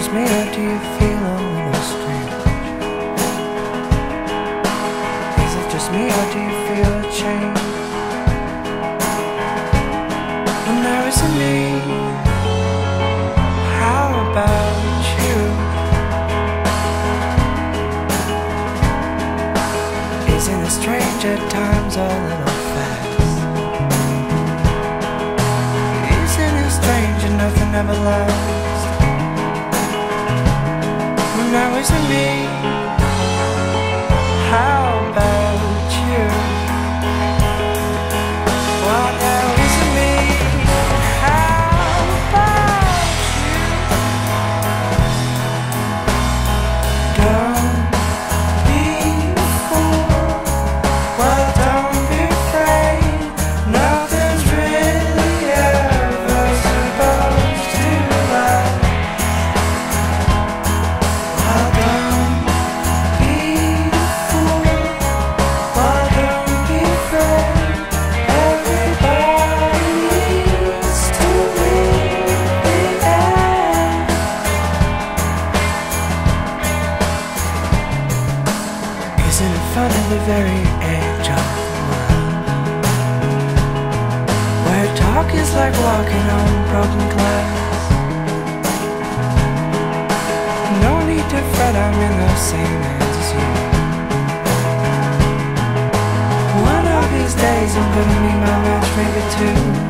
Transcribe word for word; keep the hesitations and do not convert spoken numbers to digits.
just me, or do you feel a little strange? Is it just me, or do you feel a change? When there isn't me, how about you? Isn't it strange at times, a little fast? Isn't it strange and nothing ever lasts? When there isn't me, how about you? Well, there isn't me, how about you? Don't be a fool, well, don't be afraid. Nothing's really ever supposed to last. Well, don't be a fool, well, don't be afraid. Everybody needs to leave the end. Isn't it fun at the very edge of the world, where talk is like walking on broken glass? No need to fret, I'm in the same hands as you. One of these days I'm gonna meet my match, maybe two.